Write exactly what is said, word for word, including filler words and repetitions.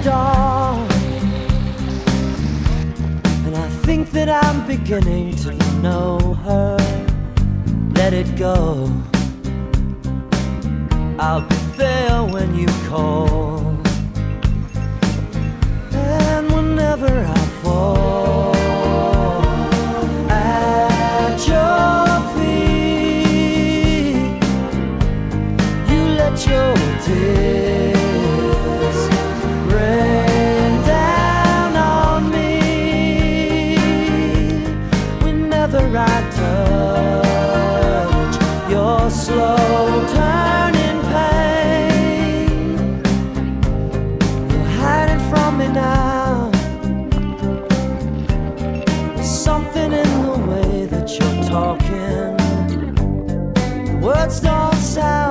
dawn, and I think that I'm beginning to know her. Let it go, I'll be there when you call. And whenever I fall at your feet, you let your tears rain down on me. Whenever I touch your slow turning pain, you're hiding from me now. There's something in the way that you're talking. Words don't sound